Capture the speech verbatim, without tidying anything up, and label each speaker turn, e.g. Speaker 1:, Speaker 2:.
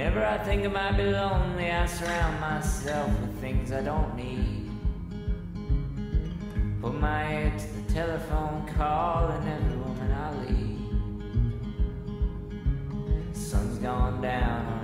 Speaker 1: Whenever I think I might be lonely, I surround myself with things I don't need. Put my ear to the telephone, calling every woman I lead. The sun's gone down.